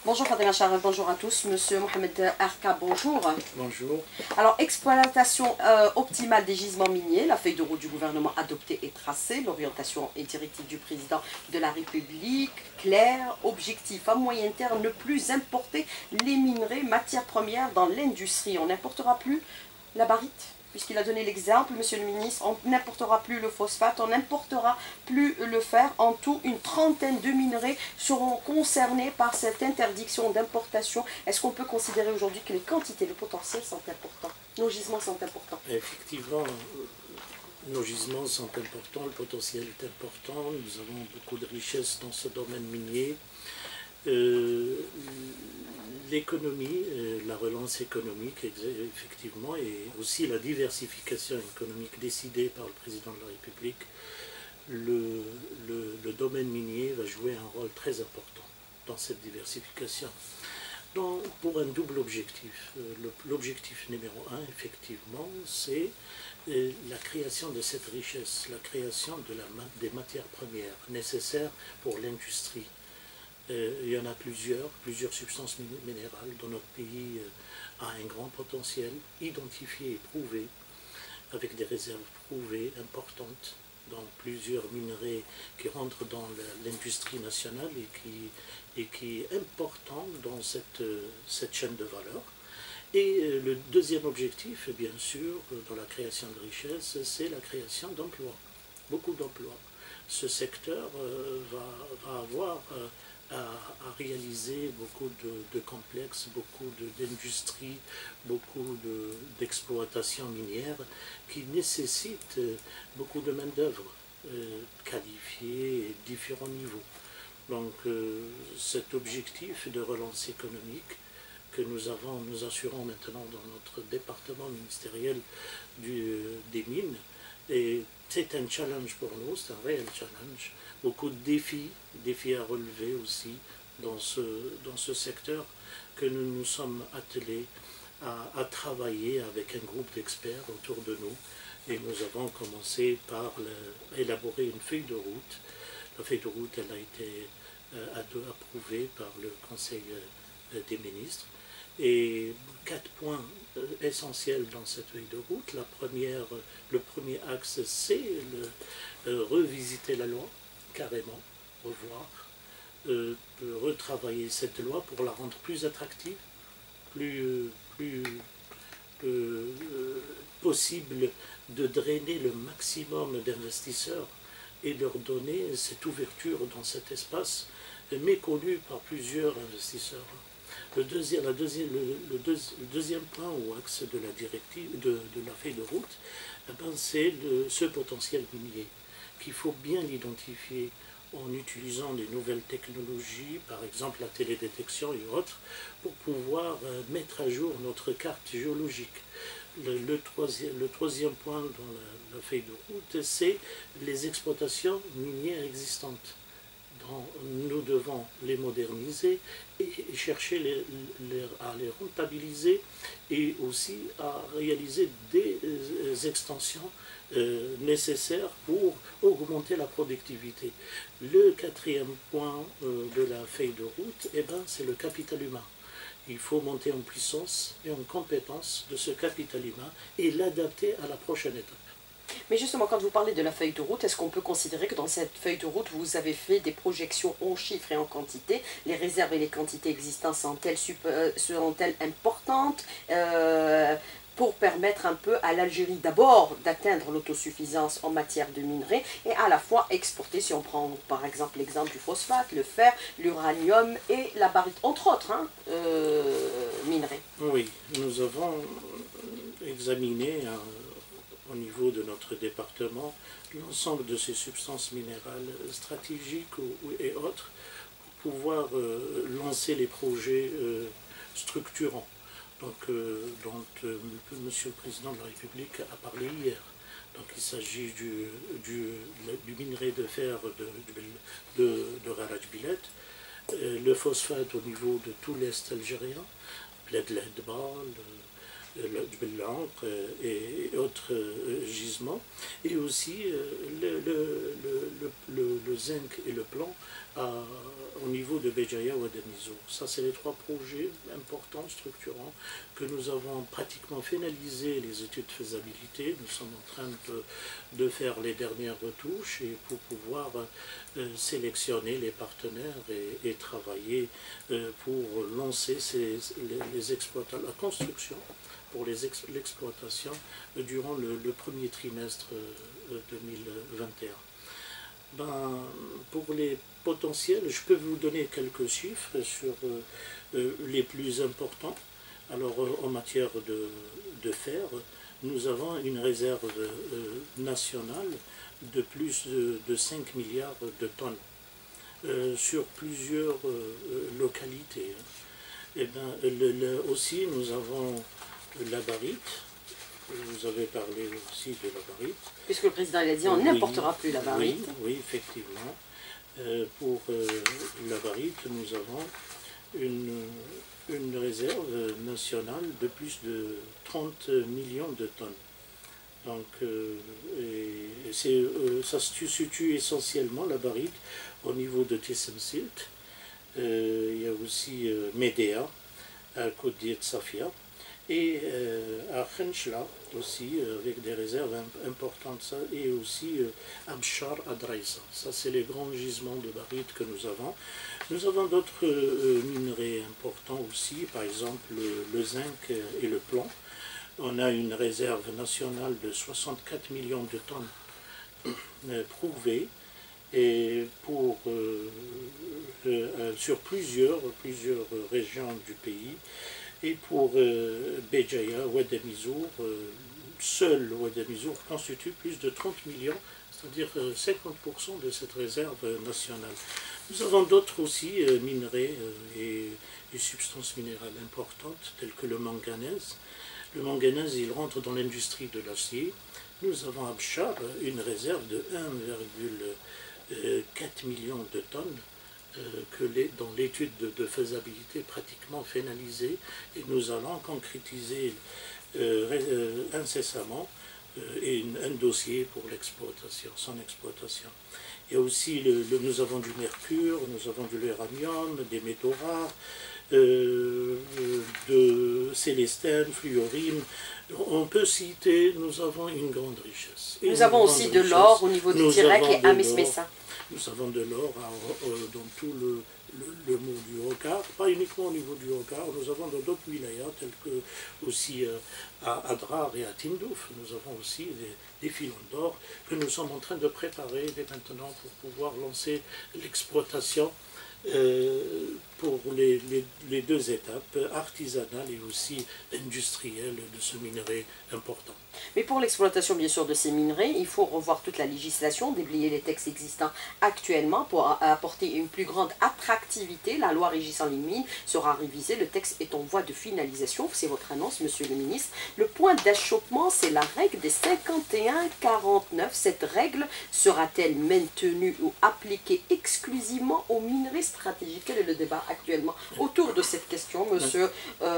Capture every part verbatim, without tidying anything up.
Bonjour Fatima Charef, bonjour à tous. Monsieur Mohamed Arka, bonjour. Bonjour. Alors, exploitation euh, optimale des gisements miniers, la feuille de route du gouvernement adoptée et tracée, l'orientation et directive du président de la République, claire, objectif à moyen terme, ne plus importer les minerais, matières premières dans l'industrie. On n'importera plus la barite, puisqu'il a donné l'exemple, monsieur le ministre, on n'importera plus le phosphate, on n'importera plus le fer. En tout, une trentaine de minerais seront concernés par cette interdiction d'importation. Est-ce qu'on peut considérer aujourd'hui que les quantités, le potentiel sont importants? Nos gisements sont importants? Effectivement, nos gisements sont importants, le potentiel est important, nous avons beaucoup de richesses dans ce domaine minier. Euh, L'économie, la relance économique, effectivement, et aussi la diversification économique décidée par le président de la République, le, le, le domaine minier va jouer un rôle très important dans cette diversification. Donc, pour un double objectif. L'objectif numéro un, effectivement, c'est la création de cette richesse, la création de la, des matières premières nécessaires pour l'industrie. Euh, il y en a plusieurs, plusieurs substances minérales dont notre pays euh, a un grand potentiel, identifié et prouvé, avec des réserves prouvées importantes dans plusieurs minerais qui rentrent dans l'industrie nationale et qui, et qui est important dans cette, cette chaîne de valeur. Et euh, le deuxième objectif, bien sûr, dans la création de richesses, c'est la création d'emplois, beaucoup d'emplois. Ce secteur euh, va, va avoir euh, à, à réaliser beaucoup de, de complexes, beaucoup d'industries, beaucoup d'exploitations de, minières qui nécessitent beaucoup de main-d'œuvre euh, qualifiée à différents niveaux. Donc euh, cet objectif de relance économique que nous avons, nous assurons maintenant dans notre département ministériel du, des mines, et c'est un challenge pour nous, c'est un réel challenge, beaucoup de défis, défis à relever aussi dans ce, dans ce secteur que nous nous sommes attelés à, à travailler avec un groupe d'experts autour de nous. Et nous avons commencé par le, élaborer une feuille de route. La feuille de route, elle a été euh, approuvée par le Conseil euh, des ministres. Et quatre points euh, essentiels dans cette feuille de route. La première, le premier axe, c'est euh, revisiter la loi, carrément, revoir, euh, retravailler cette loi pour la rendre plus attractive, plus, plus euh, possible de drainer le maximum d'investisseurs et leur donner cette ouverture dans cet espace méconnu par plusieurs investisseurs. Le deuxième, la deuxième, le, le, deux, le deuxième point ou axe de la directive, de, de la feuille de route, eh ben, c'est ce potentiel minier qu'il faut bien l'identifier en utilisant les nouvelles technologies, par exemple la télédétection et autres, pour pouvoir euh, mettre à jour notre carte géologique. Le, le, troisième, le troisième point dans la, la feuille de route, c'est les exploitations minières existantes. Nous devons les moderniser et chercher les, les, à les rentabiliser et aussi à réaliser des extensions euh, nécessaires pour augmenter la productivité. Le quatrième point euh, de la feuille de route, eh ben, c'est le capital humain. Il faut monter en puissance et en compétence de ce capital humain et l'adapter à la prochaine étape. Mais justement, quand vous parlez de la feuille de route, est-ce qu'on peut considérer que dans cette feuille de route, vous avez fait des projections en chiffres et en quantité? Les réserves et les quantités existantes sont-elles seront-elles importantes euh, pour permettre un peu à l'Algérie d'abord d'atteindre l'autosuffisance en matière de minerais et à la fois exporter, si on prend par exemple l'exemple du phosphate, le fer, l'uranium et la barite, entre autres hein, euh, minerais? Oui, nous avons examiné un au niveau de notre département, l'ensemble de ces substances minérales stratégiques et autres pour pouvoir euh, lancer les projets euh, structurants donc, euh, dont euh, Monsieur le Président de la République a parlé hier. Donc il s'agit du, du, du minerai de fer de, de, de Raraj Bilet, euh, le phosphate au niveau de tout l'Est algérien, Bled Ledba, l'encre et autres gisements, et aussi le, le, le, le, le zinc et le plomb à, au niveau de Béjaïa ou de Mizour. Ça, c'est les trois projets importants, structurants, que nous avons pratiquement finalisé les études de faisabilité. Nous sommes en train de, de faire les dernières retouches et pour pouvoir euh, sélectionner les partenaires et, et travailler euh, pour lancer ces, les, les exploitations, la construction pour l'exploitation durant le, le premier trimestre euh, deux mille vingt et un. Ben, pour les potentiels, je peux vous donner quelques chiffres sur euh, les plus importants. Alors, euh, en matière de, de fer, nous avons une réserve euh, nationale de plus de, de cinq milliards de tonnes euh, sur plusieurs euh, localités. Et ben, le, le, aussi, nous avons la barite. Vous avez parlé aussi de la barite. Puisque le président il a dit on oui, n'importera plus la barite. Oui, oui effectivement. Euh, pour euh, la barite, nous avons une, une réserve nationale de plus de trente millions de tonnes. Donc, euh, et c'est, euh, ça se situe essentiellement, la barite, au niveau de Tissemsilt. Euh, il y a aussi euh, Médéa, à Côte Safia. Et euh, à Khenchla aussi, euh, avec des réserves imp importantes, ça, et aussi euh, Abshar à Draïsa. Ça, c'est les grands gisements de barite que nous avons. Nous avons d'autres euh, minerais importants aussi, par exemple le, le zinc et le plomb. On a une réserve nationale de soixante-quatre millions de tonnes euh, prouvées, et pour, euh, euh, sur plusieurs, plusieurs régions du pays. Et pour euh, Béjaïa, Oued Mizour, euh, seul Oued Mizour constitue plus de trente millions, c'est-à-dire euh, cinquante pour cent de cette réserve euh, nationale. Nous avons d'autres aussi euh, minerais euh, et, et substances minérales importantes, telles que le manganèse. Le manganèse, il rentre dans l'industrie de l'acier. Nous avons à Abshar une réserve de un virgule quatre million de tonnes, que les, dans l'étude de, de faisabilité pratiquement finalisée, et nous allons concrétiser euh, euh, incessamment euh, une, un dossier pour l'exploitation, son exploitation. Il y a aussi, le, le, nous avons du mercure, nous avons de l'uranium, des métaux rares, euh, de célestine, fluorine. On peut citer, nous avons une grande richesse. Nous avons aussi de l'or au niveau du Tirek et à Mesmessa. Nous avons de l'or dans tout le, le, le mot du Hogar, pas uniquement au niveau du Hogar, nous avons dans d'autres wilayas, tels que aussi euh, à Adrar et à Tindouf, nous avons aussi des, des filons d'or que nous sommes en train de préparer dès maintenant pour pouvoir lancer l'exploitation euh, pour les, les, les deux étapes, artisanale et aussi industrielle de ce minerai important. Mais pour l'exploitation bien sûr de ces minerais, il faut revoir toute la législation, déblayer les textes existants actuellement pour apporter une plus grande attractivité. La loi régissant les mines sera révisée, le texte est en voie de finalisation, c'est votre annonce monsieur le ministre. Le point d'achoppement, c'est la règle des cinquante et un quarante-neuf. Cette règle sera-t-elle maintenue ou appliquée exclusivement aux minerais stratégiques? Quel est le débat actuellement autour de cette question, monsieur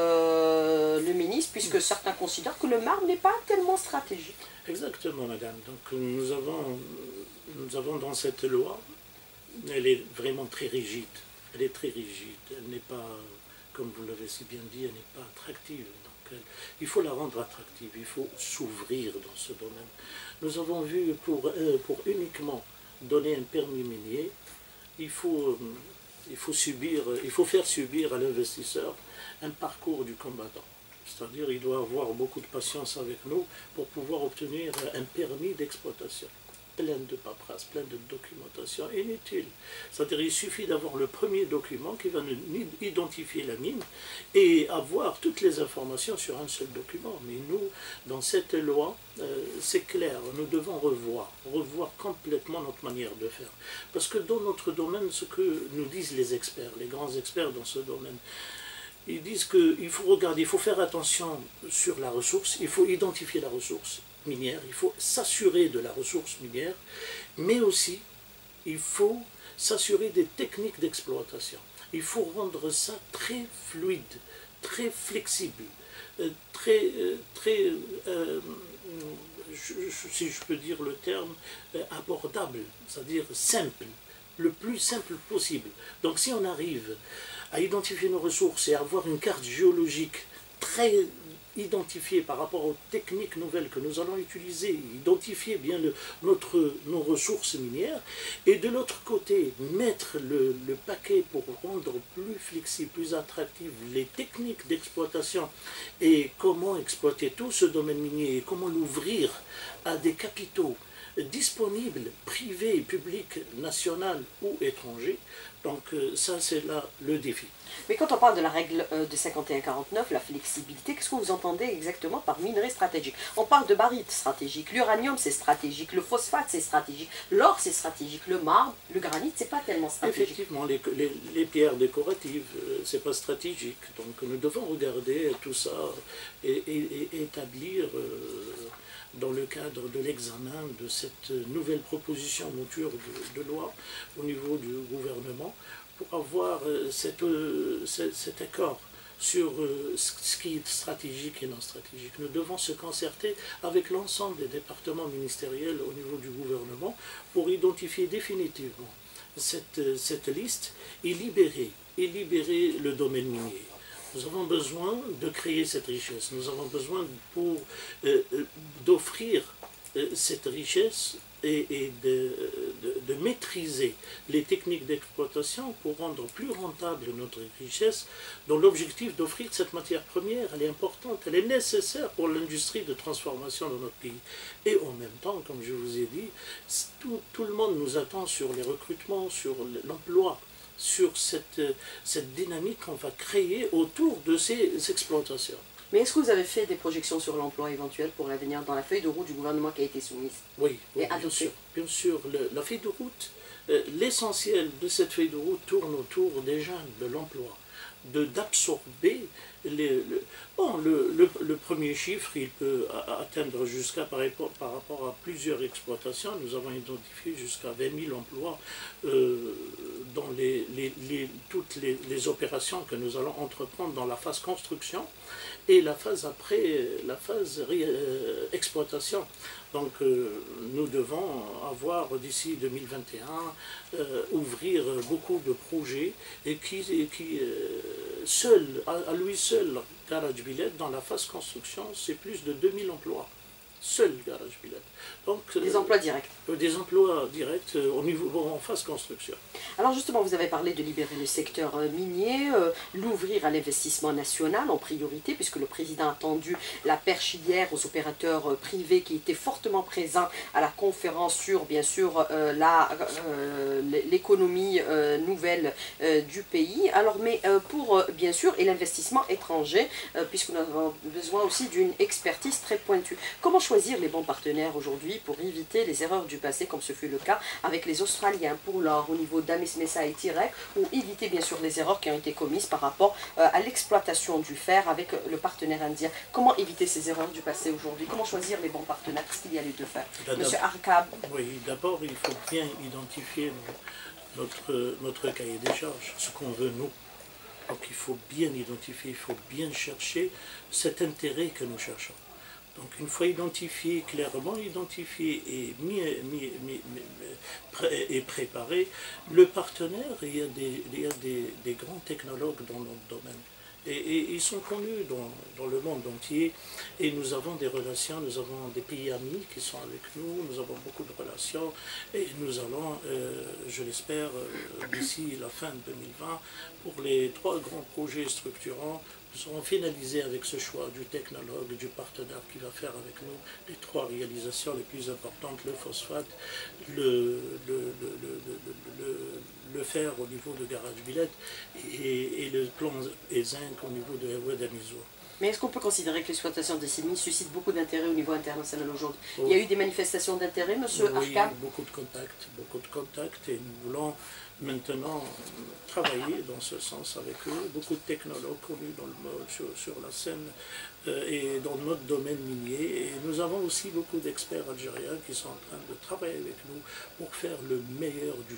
euh, le ministre, puisque certains considèrent que le marbre n'est pas tellement stratégique. Exactement, madame. Donc nous avons, nous avons dans cette loi, elle est vraiment très rigide. Elle est très rigide. Elle n'est pas, comme vous l'avez si bien dit, elle n'est pas attractive. Donc elle, il faut la rendre attractive. Il faut s'ouvrir dans ce domaine. Nous avons vu pour, euh, pour uniquement donner un permis minier, il faut, euh, il faut subir, il faut faire subir à l'investisseur un parcours du combattant. C'est-à-dire qu'il doit avoir beaucoup de patience avec nous pour pouvoir obtenir un permis d'exploitation. Plein de paperasse, plein de documentation inutile. C'est-à-dire qu'il suffit d'avoir le premier document qui va nous identifier la mine et avoir toutes les informations sur un seul document. Mais nous, dans cette loi, euh, c'est clair, nous devons revoir, revoir complètement notre manière de faire. Parce que dans notre domaine, ce que nous disent les experts, les grands experts dans ce domaine, ils disent qu'il faut regarder, il faut faire attention sur la ressource, il faut identifier la ressource minière, il faut s'assurer de la ressource minière, mais aussi il faut s'assurer des techniques d'exploitation. Il faut rendre ça très fluide, très flexible. euh, très, euh, très euh, je, je, si je peux dire le terme, euh, abordable, c'est-à-dire simple, le plus simple possible. Donc si on arrive à identifier nos ressources et à avoir une carte géologique très identifiée par rapport aux techniques nouvelles que nous allons utiliser, identifier bien le, notre, nos ressources minières, et de l'autre côté, mettre le, le paquet pour rendre plus flexible, plus attractive les techniques d'exploitation et comment exploiter tout ce domaine minier et comment l'ouvrir à des capitaux disponibles, privés, publics, nationaux ou étrangers. Donc ça, c'est là le défi. Mais quand on parle de la règle de cinquante et un quarante-neuf, la flexibilité, qu'est-ce que vous entendez exactement par minerai stratégique? On parle de baryte stratégique, l'uranium c'est stratégique, le phosphate c'est stratégique, l'or c'est stratégique, le marbre, le granit c'est pas tellement stratégique. Effectivement, les, les, les pierres décoratives, c'est pas stratégique. Donc nous devons regarder tout ça et, et, et établir euh, dans le cadre de l'examen de cette nouvelle proposition mouture de, de loi au niveau du gouvernement, pour avoir cette, cet accord sur ce qui est stratégique et non stratégique. Nous devons se concerter avec l'ensemble des départements ministériels au niveau du gouvernement pour identifier définitivement cette, cette liste et libérer, et libérer le domaine minier. Nous avons besoin de créer cette richesse, nous avons besoin pour euh, d'offrir euh, cette richesse et, et de, de, de maîtriser les techniques d'exploitation pour rendre plus rentable notre richesse, dont l'objectif d'offrir cette matière première, elle est importante, elle est nécessaire pour l'industrie de transformation de notre pays. Et en même temps, comme je vous ai dit, tout, tout le monde nous attend sur les recrutements, sur l'emploi, sur cette, cette dynamique qu'on va créer autour de ces exploitations. Mais est-ce que vous avez fait des projections sur l'emploi éventuel pour l'avenir dans la feuille de route du gouvernement qui a été soumise? Oui, oui, et bien sûr. Bien sûr, le, la feuille de route, euh, l'essentiel de cette feuille de route tourne autour des jeunes, de l'emploi, de d'absorber les, le, bon, le, le, le premier chiffre, il peut atteindre jusqu'à par, par rapport à plusieurs exploitations. Nous avons identifié jusqu'à vingt mille emplois euh, dans les, les, les, toutes les, les opérations que nous allons entreprendre dans la phase construction et la phase après, la phase euh, exploitation. Donc euh, nous devons avoir d'ici deux mille vingt et un euh, ouvrir beaucoup de projets et qui, et qui euh, seul, à, à lui seul, Garage Biled, dans la phase construction, c'est plus de deux mille emplois. Seul Garage Biled. Donc, des euh, emplois directs. Euh, des emplois directs euh, au niveau, bon, en phase construction. Alors justement, vous avez parlé de libérer le secteur euh, minier, euh, l'ouvrir à l'investissement national en priorité, puisque le président a tendu la perche hier aux opérateurs euh, privés qui étaient fortement présents à la conférence sur, bien sûr, euh, la, euh, l'économie euh, nouvelle euh, du pays. Alors, mais euh, pour, euh, bien sûr, et l'investissement étranger, euh, puisque nous avons besoin aussi d'une expertise très pointue. Comment choisir les bons partenaires aujourd'hui pour éviter les erreurs du passé, comme ce fut le cas avec les Australiens pour l'or au niveau d'Amis Messa et Tirek, ou éviter bien sûr les erreurs qui ont été commises par rapport euh, à l'exploitation du fer avec le partenaire indien. Comment éviter ces erreurs du passé aujourd'hui? Comment choisir les bons partenaires? Qu'est-ce qu'il y a lieu de faire? Monsieur Arkab. Oui, d'abord il faut bien identifier notre, notre cahier des charges, ce qu'on veut nous. Donc il faut bien identifier, il faut bien chercher cet intérêt que nous cherchons. Donc une fois identifié, clairement identifié et, mis, mis, mis, mis, et préparé, le partenaire, il y a des, il y a des, des grands technologues dans notre domaine. Et, et ils sont connus dans, dans le monde entier et nous avons des relations, nous avons des pays amis qui sont avec nous, nous avons beaucoup de relations et nous allons, euh, je l'espère, euh, d'ici la fin de deux mille vingt, pour les trois grands projets structurants, nous serons finalisés avec ce choix du technologue, du partenaire qui va faire avec nous les trois réalisations les plus importantes, le phosphate, le, le, le, le, le, le fer au niveau de Garage Biled et, et le plomb et zinc au niveau de Oued Amizour. Mais est-ce qu'on peut considérer que l'exploitation des C I M I suscite beaucoup d'intérêt au niveau international aujourd'hui? Oh. Il y a eu des manifestations d'intérêt, monsieur Oui, Arkab? beaucoup de contacts, beaucoup de contacts et nous voulons maintenant travailler dans ce sens avec eux. Beaucoup de technologues connus dans le monde, sur, sur la scène euh, et dans notre domaine minier. Et nous avons aussi beaucoup d'experts algériens qui sont en train de travailler avec nous pour faire le meilleur du choix.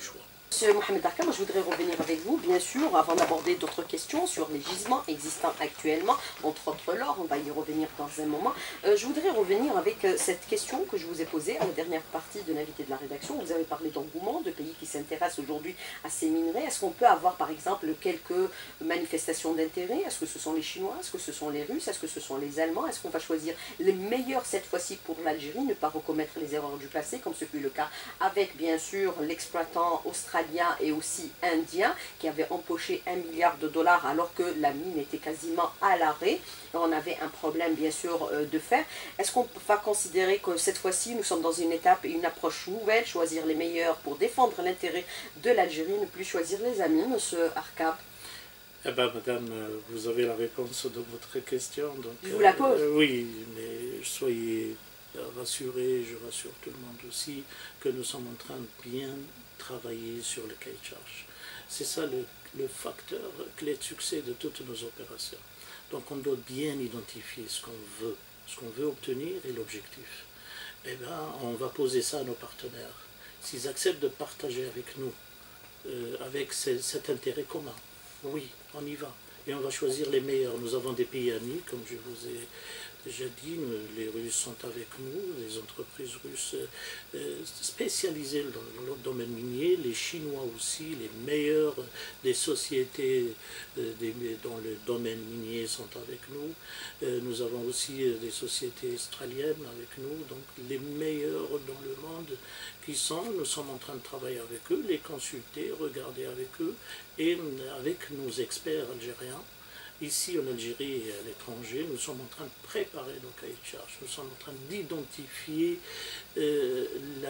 Monsieur Mohamed Arcam, je voudrais revenir avec vous, bien sûr, avant d'aborder d'autres questions sur les gisements existants actuellement, entre autres l'or, on va y revenir dans un moment. Euh, je voudrais revenir avec euh, cette question que je vous ai posée à la dernière partie de l'invité de la rédaction. Vous avez parlé d'engouement, de pays qui s'intéressent aujourd'hui à ces minerais. Est-ce qu'on peut avoir, par exemple, quelques manifestations d'intérêt? Est-ce que ce sont les Chinois? Est-ce que ce sont les Russes? Est-ce que ce sont les Allemands? Est-ce qu'on va choisir les meilleurs cette fois-ci pour l'Algérie, ne pas recommettre les erreurs du passé, comme ce fut le cas avec, bien sûr, l'exploitant australien et aussi indien qui avait empoché un milliard de dollars alors que la mine était quasiment à l'arrêt. On avait un problème bien sûr de fer. Est-ce qu'on va considérer que cette fois-ci nous sommes dans une étape et une approche nouvelle, choisir les meilleurs pour défendre l'intérêt de l'Algérie, ne plus choisir les amis, monsieur Arcam? Eh bien, madame, vous avez la réponse de votre question. Donc, je vous la pose. Euh, oui, mais soyez rassurés, je rassure tout le monde aussi, que nous sommes en train de bien travailler sur le cahier de charge. C'est ça le, le facteur clé de succès de toutes nos opérations. Donc on doit bien identifier ce qu'on veut, ce qu'on veut obtenir et l'objectif. Eh bien, on va poser ça à nos partenaires. S'ils acceptent de partager avec nous, euh, avec ce, cet intérêt commun, oui, on y va. Et on va choisir les meilleurs. Nous avons des pays amis, comme je vous ai déjà dit, les Russes sont avec nous, les entreprises russes euh, spécialisées dans le domaine minier, les Chinois aussi, les meilleurs des sociétés euh, des, dans le domaine minier sont avec nous. Euh, nous avons aussi des sociétés australiennes avec nous, donc les meilleurs dans le monde qui sont, nous sommes en train de travailler avec eux, les consulter, regarder avec eux et avec nos experts algériens. Ici en Algérie et à l'étranger, nous sommes en train de préparer nos cahiers de charges, nous sommes en train d'identifier, euh,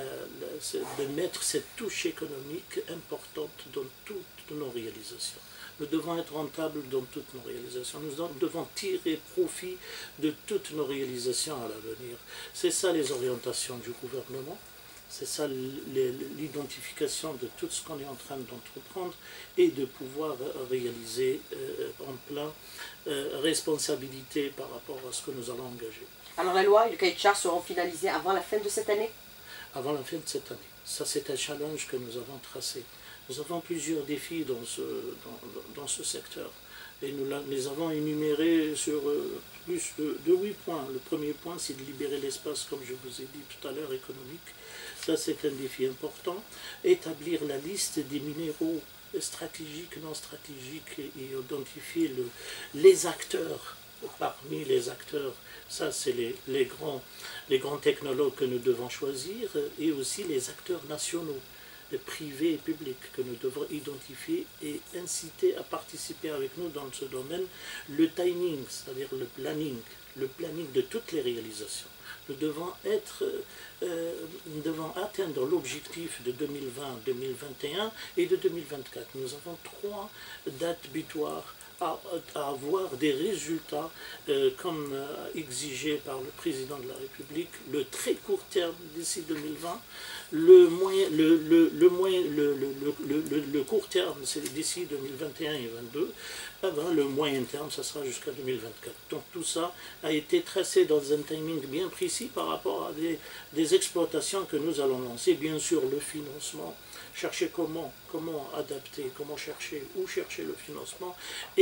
de mettre cette touche économique importante dans toutes nos réalisations. Nous devons être rentables dans toutes nos réalisations, nous devons tirer profit de toutes nos réalisations à l'avenir. C'est ça les orientations du gouvernement. C'est ça l'identification de tout ce qu'on est en train d'entreprendre et de pouvoir réaliser euh, en plein euh, responsabilité par rapport à ce que nous allons engager. Alors la loi et le cahier de charges seront finalisés avant la fin de cette année? Avant la fin de cette année. Ça, c'est un challenge que nous avons tracé. Nous avons plusieurs défis dans ce, dans, dans ce secteur. Et nous les avons énumérés sur euh, plus de, de huit points. Le premier point, c'est de libérer l'espace, comme je vous ai dit tout à l'heure, économique. Ça, c'est un défi important. Établir la liste des minéraux stratégiques, non stratégiques, et, et identifier le, les acteurs. Parmi les acteurs, ça, c'est les, les, grands, les grands technologues que nous devons choisir, et aussi les acteurs nationaux, privés et publics, que nous devons identifier et inciter à participer avec nous dans ce domaine. Le timing, c'est-à-dire le planning, le planning de toutes les réalisations. Nous devons, être, euh, nous devons atteindre l'objectif de deux mille vingt, deux mille vingt et un et de deux mille vingt-quatre. Nous avons trois dates butoirs à, à avoir des résultats euh, comme euh, exigé par le président de la République, le très court terme d'ici deux mille vingt, le, moyen, le, le, le, moyen, le, le, le, le, le court terme c'est d'ici deux mille vingt et un et deux mille vingt-deux, eh ben, le moyen terme ça sera jusqu'à deux mille vingt-quatre. Donc tout ça a été tracé dans un timing bien précis par rapport à des, des exploitations que nous allons lancer, bien sûr le financement, chercher comment, comment adapter, comment chercher, où chercher le financement,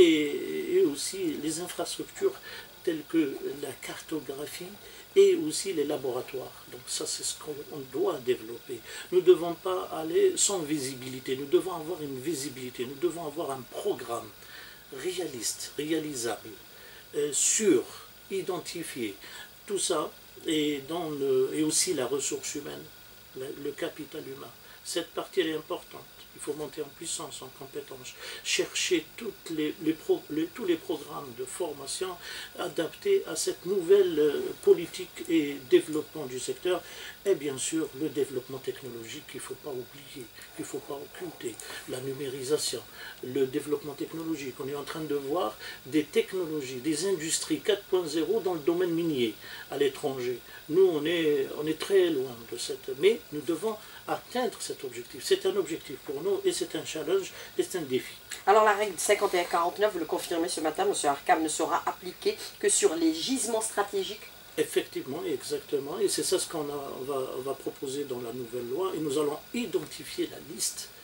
et, et aussi les infrastructures telles que la cartographie et aussi les laboratoires. Donc ça, c'est ce qu'on doit développer. Nous ne devons pas aller sans visibilité, nous devons avoir une visibilité, nous devons avoir un programme réaliste, réalisable, euh, sûr, identifié. Tout ça, et, dans le, et aussi la ressource humaine, le, le capital humain. Cette partie elle est importante. Il faut monter en puissance, en compétence, chercher toutes les, les pro, les, tous les programmes de formation adaptés à cette nouvelle euh, politique et développement du secteur. Et bien sûr, le développement technologique qu'il ne faut pas oublier, qu'il ne faut pas occulter, la numérisation, le développement technologique. On est en train de voir des technologies, des industries quatre point zéro dans le domaine minier à l'étranger. Nous, on est, on est très loin de cette... Mais nous devons atteindre cet objectif. C'est un objectif pour nous et c'est un challenge et c'est un défi. Alors la règle cinquante et un quarante-neuf, vous le confirmez ce matin, M. Arcam, ne sera appliquée que sur les gisements stratégiques? Effectivement, exactement. Et c'est ça ce qu'on va, va proposer dans la nouvelle loi. Et nous allons identifier la liste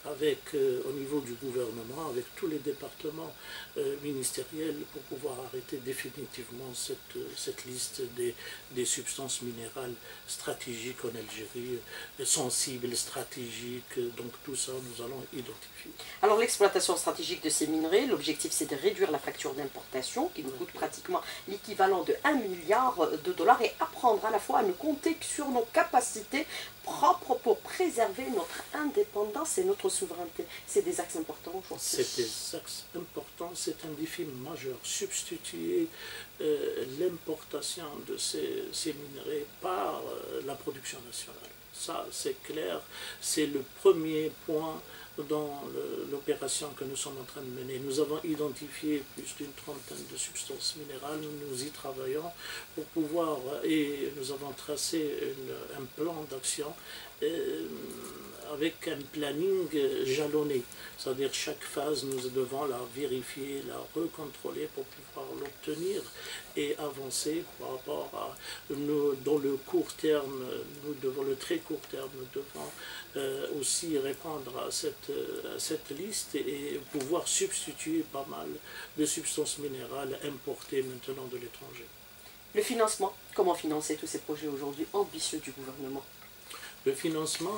avec, euh, au niveau du gouvernement, avec tous les départements euh, ministériels pour pouvoir arrêter définitivement cette, cette liste des, des substances minérales stratégiques en Algérie, euh, sensibles, stratégiques, donc tout ça nous allons identifier. Alors l'exploitation stratégique de ces minerais, l'objectif c'est de réduire la facture d'importation qui nous coûte pratiquement l'équivalent de un milliard de dollars et apprendre à la fois à ne compter que sur nos capacités propres pour préserver notre indépendance et notre souveraineté. C'est des axes importants aujourd'hui. C'est des axes importants, c'est un défi majeur. Substituer euh, l'importation de ces, ces minerais par euh, la production nationale. Ça, c'est clair, c'est le premier point dans l'opération que nous sommes en train de mener. Nous avons identifié plus d'une trentaine de substances minérales, nous y travaillons pour pouvoir, et nous avons tracé une, un plan d'action euh, avec un planning jalonné, c'est-à-dire chaque phase nous devons la vérifier, la recontrôler pour pouvoir l'obtenir et avancer par rapport à nous, dans le court terme, nous devons, le très court terme, nous devons euh, aussi répondre à cette, à cette liste et pouvoir substituer pas mal de substances minérales importées maintenant de l'étranger. Le financement, comment financer tous ces projets aujourd'hui ambitieux du gouvernement? Le financement,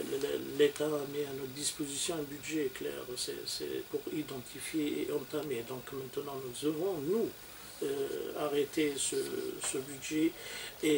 l'État a mis à notre disposition un budget clair, c'est pour identifier et entamer. Donc maintenant nous devons, nous, euh, arrêter ce, ce budget et,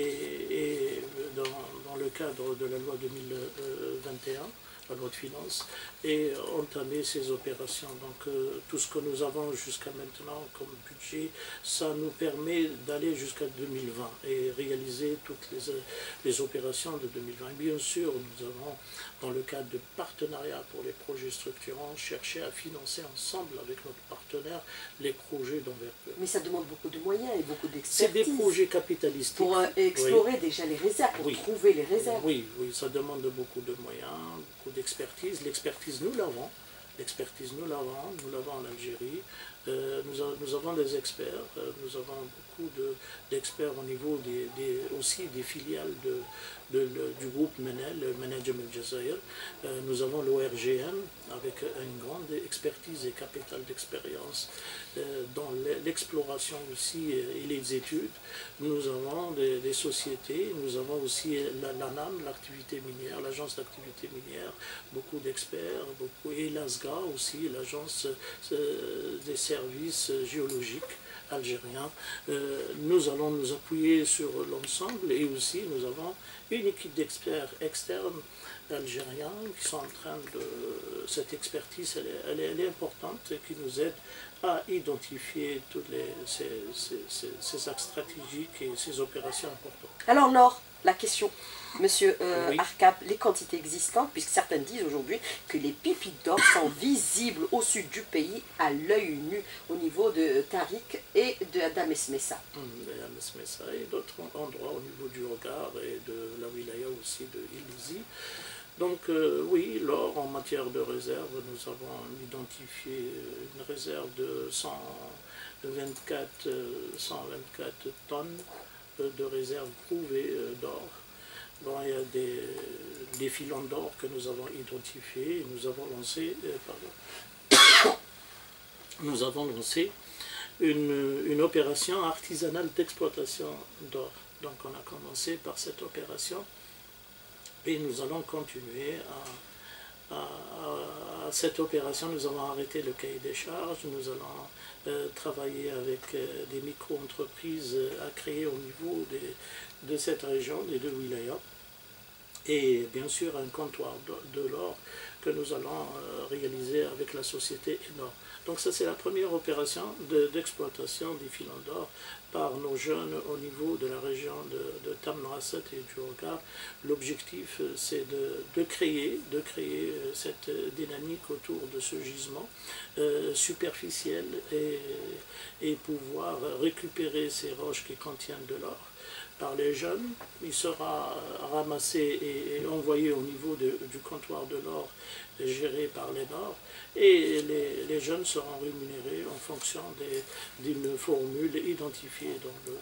et dans, dans le cadre de la loi deux mille vingt et un, la loi de finances, et entamer ces opérations. Donc euh, tout ce que nous avons jusqu'à maintenant comme budget, ça nous permet d'aller jusqu'à deux mille vingt et réaliser toutes les, les opérations de deux mille vingt. Bien sûr, nous avons, dans le cadre de partenariat pour les projets structurants, cherché à financer ensemble avec notre partenaire les projets d'envergure. Mais ça demande beaucoup de moyens et beaucoup d'expertise. C'est des projets capitalistiques. Pour euh, explorer oui. déjà les réserves, pour oui. trouver les réserves. Oui, oui, ça demande beaucoup de moyens, beaucoup d'expertise. L'expertise, nous l'avons. L'expertise, nous l'avons. Nous l'avons en Algérie. Euh, nous, a, nous avons des experts. Euh, nous avons beaucoup d'experts au niveau des, des, aussi des filiales de, de, de, du groupe Menel, le Management Jazair. Euh, nous avons l'O R G M avec une grande expertise et capital d'expérience euh, dans l'exploration aussi et les études. Nous avons des, des sociétés, nous avons aussi l'ANAM, l'activité minière, l'agence d'activité minière, beaucoup d'experts, beaucoup, et l'A S G A aussi, l'agence euh, des services géologiques algériens. Euh, nous allons nous appuyer sur l'ensemble et aussi nous avons une équipe d'experts externes algériens qui sont en train de... Cette expertise, elle est, elle est, elle est importante et qui nous aide à identifier tous les, ces, ces, ces, ces axes stratégiques et ces opérations importantes. Alors Laure, la question, Monsieur euh, oui. Arcap, les quantités existantes, puisque certains disent aujourd'hui que les pépites d'or sont visibles au sud du pays à l'œil nu, au niveau de Tarik et de d'Amesmessa. D'Amesmessa et d'autres endroits au niveau du Hogar et de la wilaya aussi de Ilizi. Donc euh, oui, l'or en matière de réserve, nous avons identifié une réserve de cent vingt-quatre tonnes de réserves prouvées d'or. Bon, il y a des, des filons d'or que nous avons identifiés et nous avons lancé, euh, pardon, nous avons lancé une, une opération artisanale d'exploitation d'or. Donc on a commencé par cette opération et nous allons continuer à, à, à, à cette opération. Nous avons arrêté le cahier des charges, nous allons euh, travailler avec euh, des micro-entreprises à créer au niveau des, de cette région, des deux wilayas. Et bien sûr un comptoir de, de l'or que nous allons euh, réaliser avec la société Enor. Donc ça c'est la première opération d'exploitation de, des filons d'or par nos jeunes au niveau de la région de, de Tamraset et du Hogar. L'objectif c'est de, de créer, de créer cette dynamique autour de ce gisement euh, superficiel et, et pouvoir récupérer ces roches qui contiennent de l'or par les jeunes. Il sera ramassé et envoyé au niveau de, du comptoir de l'or géré par l'Enor et les, les jeunes seront rémunérés en fonction d'une formule identifiée dans le,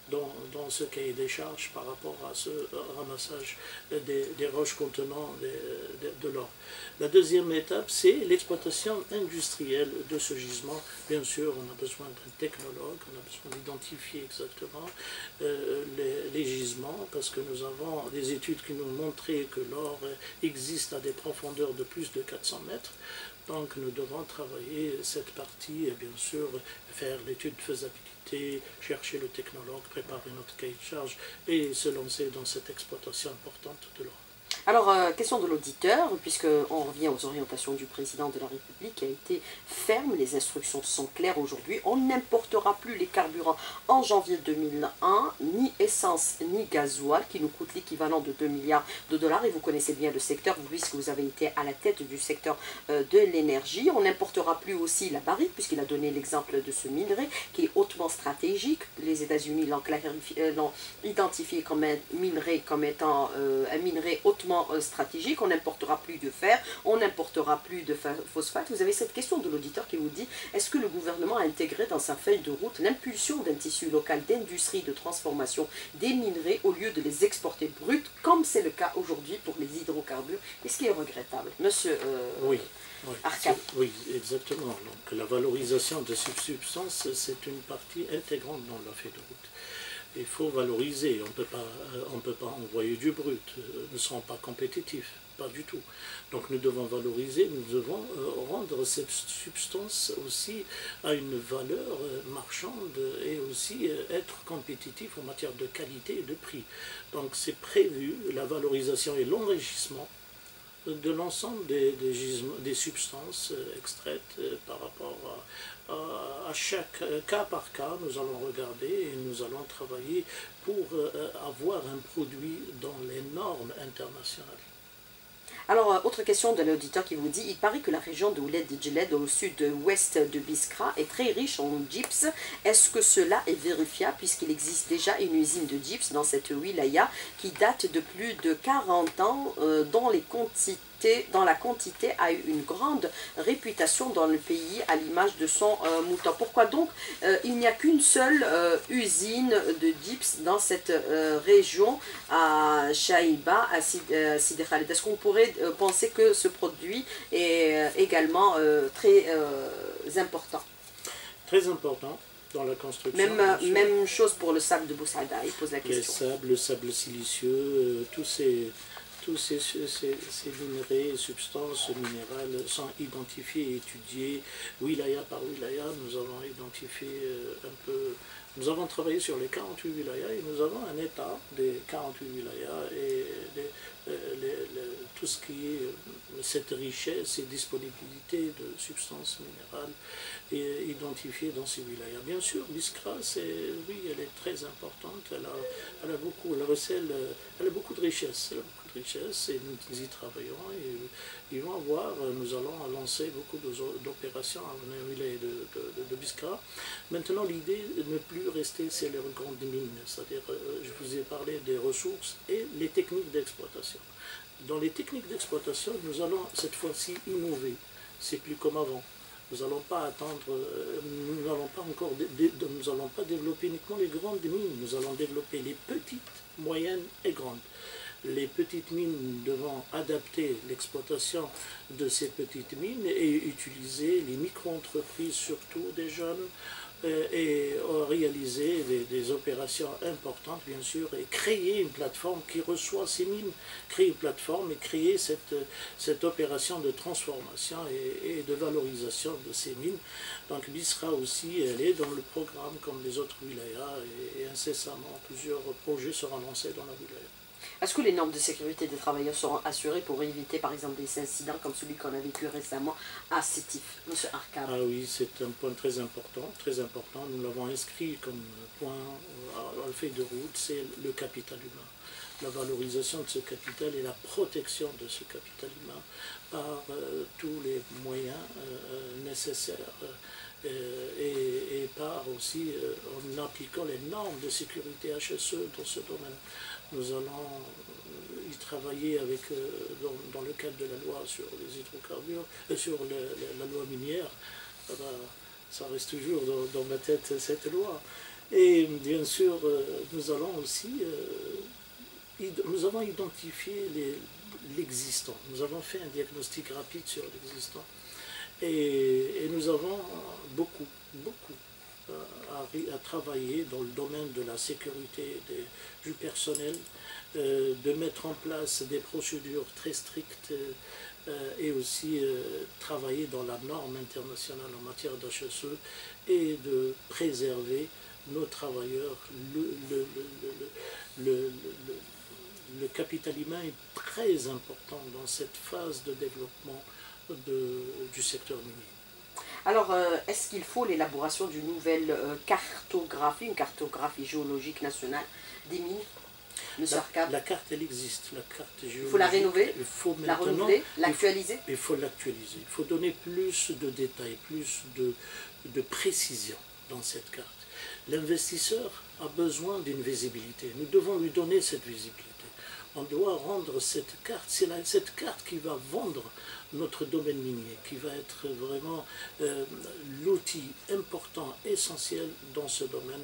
dans, dans ce cahier des charges par rapport à ce ramassage des, des roches contenant des, de, de l'or. La deuxième étape, c'est l'exploitation industrielle de ce gisement. Bien sûr, on a besoin d'un technologue, on a besoin d'identifier exactement euh, les, les gisements, parce que nous avons des études qui nous ont montré que l'or existe à des profondeurs de plus de quatre cents mètres. Donc nous devons travailler cette partie et bien sûr faire l'étude de faisabilité, chercher le technologue, préparer notre cahier de charge et se lancer dans cette exploitation importante de l'or. Alors, euh, question de l'auditeur, puisqu'on revient aux orientations du président de la République qui a été ferme, les instructions sont claires aujourd'hui, on n'importera plus les carburants en janvier deux mille un, ni essence ni gasoil, qui nous coûte l'équivalent de deux milliards de dollars, et vous connaissez bien le secteur, puisque vous avez été à la tête du secteur euh, de l'énergie. On n'importera plus aussi la barite, puisqu'il a donné l'exemple de ce minerai, qui est hautement stratégique. Les États-Unis l'ont euh, identifié comme un minerai, comme étant euh, un minerai hautement stratégique. On n'importera plus de fer, on n'importera plus de phosphate. Vous avez cette question de l'auditeur qui vous dit, est-ce que le gouvernement a intégré dans sa feuille de route l'impulsion d'un tissu local d'industrie de transformation des minerais au lieu de les exporter bruts, comme c'est le cas aujourd'hui pour les hydrocarbures, et ce qui est regrettable. Monsieur euh, oui. Oui, Arcade. Oui, exactement. Donc, la valorisation de ces substances, c'est une partie intégrante dans la feuille de route. Il faut valoriser, on ne peut pas, on peut pas envoyer du brut, nous ne serons pas compétitifs, pas du tout. Donc nous devons valoriser, nous devons rendre cette substance aussi à une valeur marchande et aussi être compétitif en matière de qualité et de prix. Donc c'est prévu, la valorisation et l'enrichissement de l'ensemble des, des, des substances extraites par rapport à, à, à chaque cas par cas. Nous allons regarder et nous allons travailler pour avoir un produit dans les normes internationales. Alors, autre question de l'auditeur qui vous dit, il paraît que la région de Ouled Djeled, au sud-ouest de Biskra, est très riche en gypse. Est-ce que cela est vérifiable, puisqu'il existe déjà une usine de gypse dans cette wilaya qui date de plus de quarante ans, euh, dont les quantités dans la quantité a eu une grande réputation dans le pays à l'image de son euh, mouton. Pourquoi donc euh, il n'y a qu'une seule euh, usine de gypse dans cette euh, région à Chaïba, à Sidi euh, Khaled? Est-ce qu'on pourrait euh, penser que ce produit est euh, également euh, très euh, important? Très important dans la construction. Même, même chose pour le sable de Boussaïda, il pose la question. Les sables, le sable silicieux, euh, tous ces... Tous ces, ces, ces minerais et substances minérales sont identifiés et étudiés wilaya par wilaya. Nous avons identifié un peu, nous avons travaillé sur les quarante-huit wilayas et nous avons un état des quarante-huit wilayas et les, les, les, tout ce qui est cette richesse et disponibilité de substances minérales est identifiée dans ces wilayas. Bien sûr, Biskra, oui, elle est très importante, elle a, elle a beaucoup, elle recèle, elle a beaucoup de richesses. richesse et nous y travaillons et ils vont avoir, nous allons lancer beaucoup d'opérations à la de, de, de Biskra. Maintenant l'idée de ne plus rester sur les grandes mines, c'est-à-dire je vous ai parlé des ressources et les techniques d'exploitation. Dans les techniques d'exploitation, nous allons cette fois-ci innover, c'est plus comme avant. Nous n'allons pas attendre, nous n'allons pas encore, nous n'allons pas développer uniquement les grandes mines, nous allons développer les petites, moyennes et grandes. Les petites mines devant adapter l'exploitation de ces petites mines et utiliser les micro-entreprises, surtout des jeunes, et réaliser des, des opérations importantes, bien sûr, et créer une plateforme qui reçoit ces mines, créer une plateforme et créer cette, cette opération de transformation et, et de valorisation de ces mines. Donc Biskra aussi, elle est dans le programme comme les autres wilayas et, et incessamment plusieurs projets seront lancés dans la wilaya. Est-ce que les normes de sécurité des travailleurs seront assurées pour éviter par exemple des incidents comme celui qu'on a vécu récemment à Sétif? Monsieur Arcade. Ah oui, c'est un point très important, très important. Nous l'avons inscrit comme point à la feuille de route, c'est le capital humain. La valorisation de ce capital et la protection de ce capital humain par euh, tous les moyens euh, nécessaires euh, et, et par aussi euh, en appliquant les normes de sécurité H S E dans ce domaine. Nous allons y travailler avec, euh, dans, dans le cadre de la loi sur les hydrocarbures, euh, sur le, la, la loi minière. Ça, va, ça reste toujours dans, dans ma tête cette loi. Et bien sûr, nous allons aussi, nous avons identifié l'existant. Nous avons fait un diagnostic rapide sur l'existant. Et, et nous avons beaucoup, beaucoup à, à travailler dans le domaine de la sécurité des, du personnel, euh, de mettre en place des procédures très strictes euh, et aussi euh, travailler dans la norme internationale en matière d'H S E et de préserver nos travailleurs. Le, le, le, le, le, le, le capital humain est très important dans cette phase de développement de, du secteur minier. Alors, euh, est-ce qu'il faut l'élaboration d'une nouvelle euh, cartographie, une cartographie géologique nationale des mines, Monsieur Arcab? La carte, elle existe, la carte géologique. Il faut la rénover, il faut la renouveler, l'actualiser? Il faut l'actualiser. Il faut donner plus de détails, plus de, de précision dans cette carte. L'investisseur a besoin d'une visibilité. Nous devons lui donner cette visibilité. On doit rendre cette carte, c'est cette carte qui va vendre notre domaine minier, qui va être vraiment euh, l'outil important, essentiel dans ce domaine.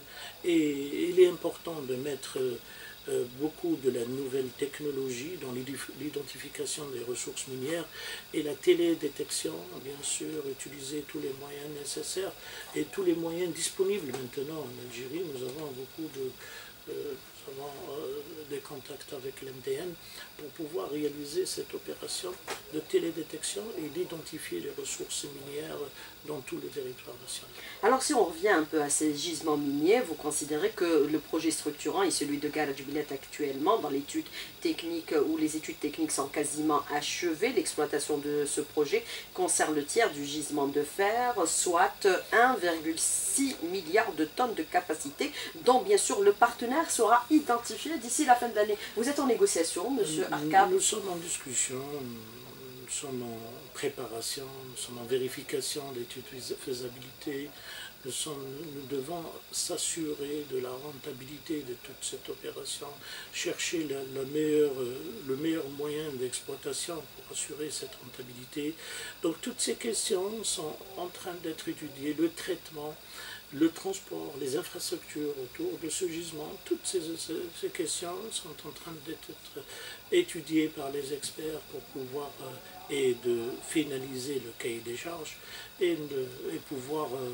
Et il est important de mettre euh, beaucoup de la nouvelle technologie dans l'identification des ressources minières et la télédétection, bien sûr, utiliser tous les moyens nécessaires et tous les moyens disponibles maintenant en Algérie. Nous avons beaucoup de... Euh, Nous avons euh, des contacts avec l'M D N pour pouvoir réaliser cette opération de télédétection et d'identifier les ressources minières dans tous les territoires nationaux. Alors si on revient un peu à ces gisements miniers, vous considérez que le projet structurant est celui de Garage Billet actuellement, dans l'étude technique où les études techniques sont quasiment achevées. L'exploitation de ce projet concerne le tiers du gisement de fer, soit un virgule six milliard de tonnes de capacité, dont bien sûr le partenaire sera identifié d'ici la fin de l'année. Vous êtes en négociation, Monsieur Arcab? Nous sommes en discussion, nous sommes en préparation, nous sommes en vérification d'études de faisabilité. Nous, sommes, nous devons s'assurer de la rentabilité de toute cette opération, chercher la, la meilleure, le meilleur moyen d'exploitation pour assurer cette rentabilité. Donc toutes ces questions sont en train d'être étudiées, le traitement, le transport, les infrastructures autour de ce gisement, toutes ces, ces, ces questions sont en train d'être étudiées par les experts pour pouvoir euh, et de finaliser le cahier des charges et, de, et pouvoir euh,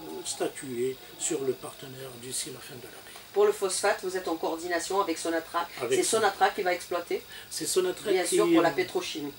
statuer sur le partenaire d'ici la fin de l'année. Pour le phosphate, vous êtes en coordination avec Sonatrach. C'est Sonatrach qui va exploiter? C'est Sonatrach Bien qui, sûr, pour la pétrochimie.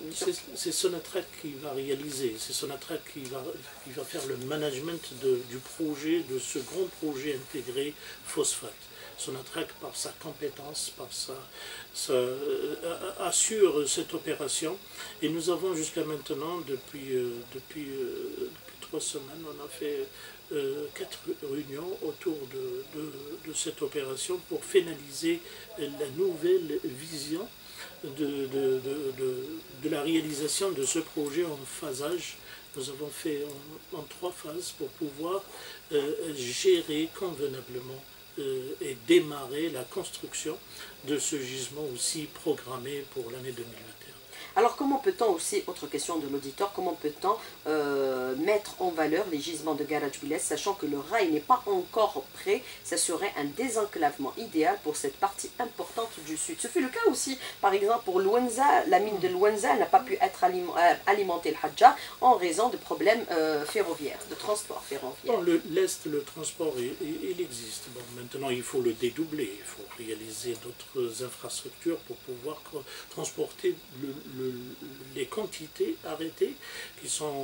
C'est Sonatrach qui va réaliser, c'est Sonatrach qui va, qui va faire le management de, du projet, de ce grand projet intégré phosphate. Sonatrach, par sa compétence, par sa, sa euh, assure cette opération. Et nous avons jusqu'à maintenant, depuis, euh, depuis, euh, depuis trois semaines, on a fait euh, quatre réunions autour de, de, de cette opération pour finaliser la nouvelle vision De, de, de, de, de la réalisation de ce projet en phasage. Nous avons fait en, en trois phases pour pouvoir euh, gérer convenablement euh, et démarrer la construction de ce gisement aussi programmé pour l'année deux mille vingt et un. Alors comment peut-on aussi, autre question de l'auditeur, comment peut-on euh, mettre en valeur les gisements de Garage Billet, sachant que le rail n'est pas encore prêt? Ça serait un désenclavement idéal pour cette partie importante du sud. Ce fut le cas aussi, par exemple, pour Louenza. La mine de Louenza n'a pas pu être alimentée le Hadja en raison de problèmes euh, ferroviaires, de transport ferroviaire. L'Est, le, le transport, il, il existe. Bon, maintenant, il faut le dédoubler. Il faut réaliser d'autres infrastructures pour pouvoir transporter le, le les quantités arrêtées qui sont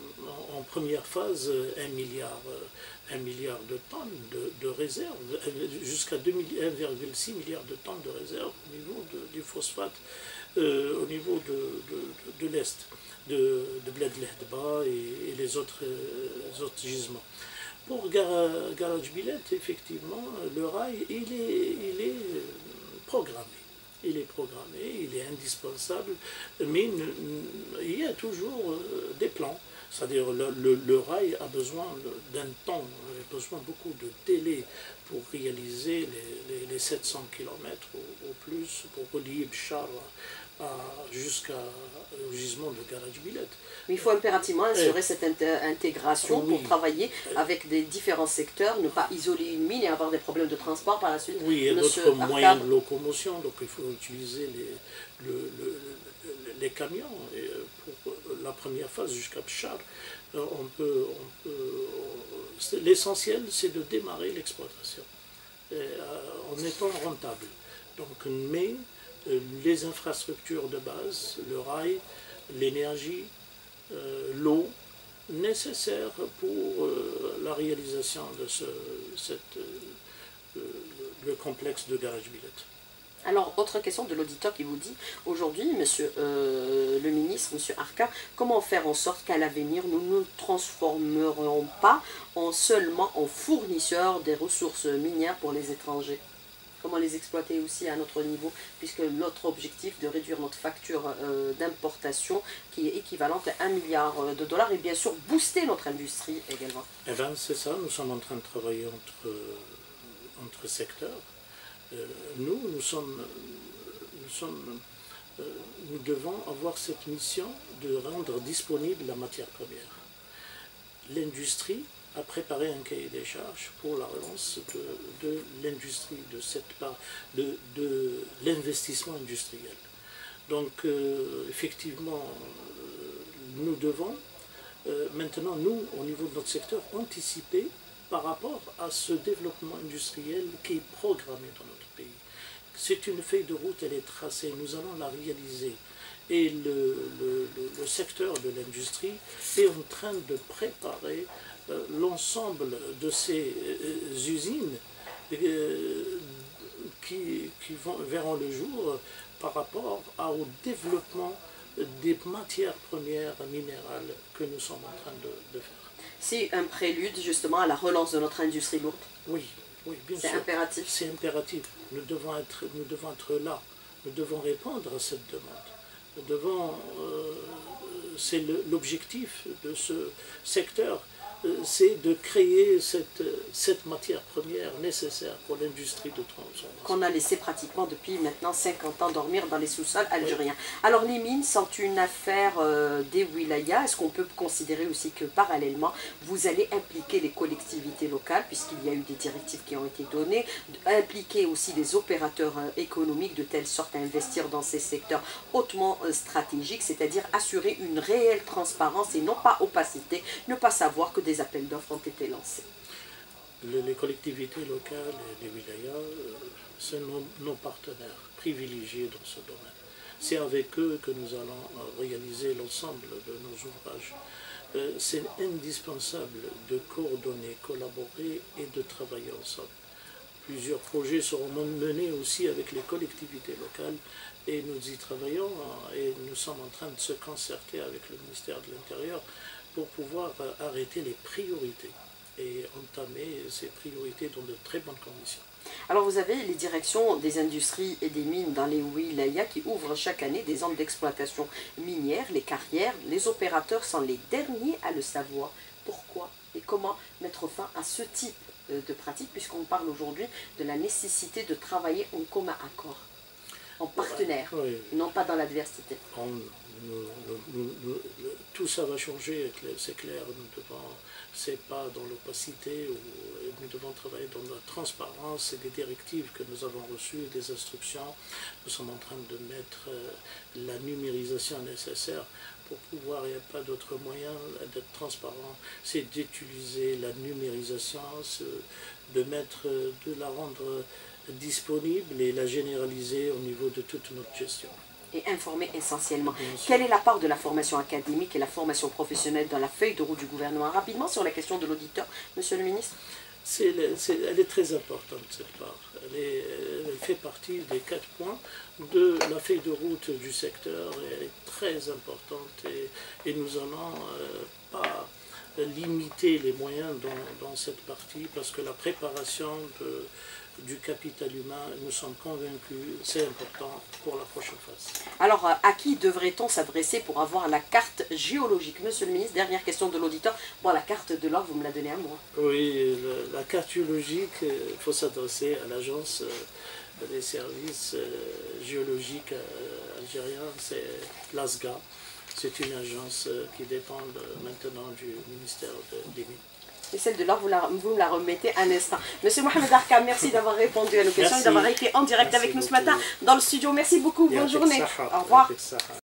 en première phase un milliard, un milliard de tonnes de, de réserves, jusqu'à un virgule six milliard de tonnes de réserves au niveau de, du phosphate, euh, au niveau de, de, de, de l'Est, de, de Bled Lehdba et, et les autres, euh, autres gisements. Pour Garage Billet, effectivement, le rail, il est, il est programmé. Il est programmé, il est indispensable, mais il y a toujours des plans. C'est-à-dire le, le, le rail a besoin d'un temps, il a besoin beaucoup de délai pour réaliser les, les, les sept cents kilomètres au, au plus, pour relier Bchar jusqu'au gisement de Garage Billet. Mais il faut impérativement assurer cette intégration oui. pour travailler avec des différents secteurs, ne pas isoler une mine et avoir des problèmes de transport par la suite. Oui, et d'autres moyens de locomotion, donc il faut utiliser les, le, le, les camions. Et pour la première phase jusqu'à Pchar, on peut, on peut, l'essentiel c'est de démarrer l'exploitation en étant rentable. Donc, mais les infrastructures de base, le rail, l'énergie, euh, l'eau, nécessaires pour euh, la réalisation de ce, cette, euh, le complexe de Garage Billet. Alors, autre question de l'auditeur qui vous dit, aujourd'hui, monsieur euh, le ministre, monsieur Arca, comment faire en sorte qu'à l'avenir, nous ne nous transformerons pas en seulement en fournisseurs des ressources minières pour les étrangers? Comment les exploiter aussi à notre niveau, puisque notre objectif de réduire notre facture euh, d'importation, qui est équivalente à un milliard de dollars, et bien sûr booster notre industrie également. Eh bien, c'est ça, nous sommes en train de travailler entre, entre secteurs. Euh, nous, nous sommes, nous sommes, euh, nous devons avoir cette mission de rendre disponible la matière première. L'industrie a préparé un cahier des charges pour la relance de, de l'industrie, de cette part, de, de l'investissement industriel. Donc, euh, effectivement, euh, nous devons euh, maintenant, nous, au niveau de notre secteur, anticiper par rapport à ce développement industriel qui est programmé dans notre pays. C'est une feuille de route, elle est tracée, nous allons la réaliser. Et le, le, le secteur de l'industrie est en train de préparer euh, l'ensemble de ces euh, usines euh, qui, qui vont, verront le jour par rapport à, au développement des matières premières minérales que nous sommes en train de, de faire. C'est un prélude justement à la relance de notre industrie lourde. Oui, oui, bien sûr. C'est impératif. C'est impératif. Nous devons, être, nous devons être là. Nous devons répondre à cette demande. Nous devons, euh, c'est l'objectif de ce secteur, euh, c'est de créer cette, cette matière première nécessaire pour l'industrie de transformation. Qu'on a laissé pratiquement depuis maintenant cinquante ans dormir dans les sous-sols algériens. Oui. Alors les mines sont une affaire euh, des wilayas. Est-ce qu'on peut considérer aussi que parallèlement, vous allez impliquer les collectivités locales, puisqu'il y a eu des directives qui ont été données, impliquer aussi les opérateurs euh, économiques de telle sorte à investir dans ces secteurs hautement euh, stratégiques, c'est-à-dire assurer une réelle transparence et non pas opacité, ne pas savoir que des appels d'offres ont été lancés. Les collectivités locales et les wilayas, c'est nos, nos partenaires privilégiés dans ce domaine. C'est avec eux que nous allons réaliser l'ensemble de nos ouvrages. C'est indispensable de coordonner, collaborer et de travailler ensemble. Plusieurs projets seront menés aussi avec les collectivités locales et nous y travaillons et nous sommes en train de se concerter avec le ministère de l'Intérieur pour pouvoir arrêter les priorités et entamer ces priorités dans de très bonnes conditions. Alors vous avez les directions des industries et des mines dans les wilayas qui ouvrent chaque année des zones d'exploitation minière, les carrières. Les opérateurs sont les derniers à le savoir. Pourquoi et comment mettre fin à ce type de pratique, puisqu'on parle aujourd'hui de la nécessité de travailler en commun accord, en partenaire, oui, oui. Non pas dans l'adversité. Tout ça va changer, c'est clair, nous devons, c'est pas dans l'opacité, nous devons travailler dans la transparence et des directives que nous avons reçues, des instructions. Nous sommes en train de mettre la numérisation nécessaire pour pouvoir, il n'y a pas d'autre moyen d'être transparent, c'est d'utiliser la numérisation, de mettre, de la rendre disponible et la généraliser au niveau de toute notre gestion. Et informer essentiellement. Quelle est la part de la formation académique et la formation professionnelle dans la feuille de route du gouvernement? Rapidement sur la question de l'auditeur, monsieur le ministre. C'est, c'est, elle est très importante, cette part. Elle, est, elle fait partie des quatre points de la feuille de route du secteur. Et elle est très importante et, et nous n'allons euh, pas limiter les moyens dans, dans cette partie parce que la préparation de, du capital humain, nous sommes convaincus, c'est important pour la prochaine phase. Alors, à qui devrait-on s'adresser pour avoir la carte géologique? Monsieur le ministre, dernière question de l'auditeur. Bon, la carte de l'or, vous me la donnez à moi. Oui, la, la carte géologique, il faut s'adresser à l'agence des services euh, géologiques euh, algériens, c'est l'ASGA. C'est une agence euh, qui dépend de, maintenant du ministère de, des Mines. Et celle de l'or, vous, vous me la remettez un instant. Monsieur Mohamed Arka, merci d'avoir répondu à nos questions et d'avoir été en direct merci avec nous beaucoup. Ce matin dans le studio. Merci beaucoup, bonne journée. Au revoir.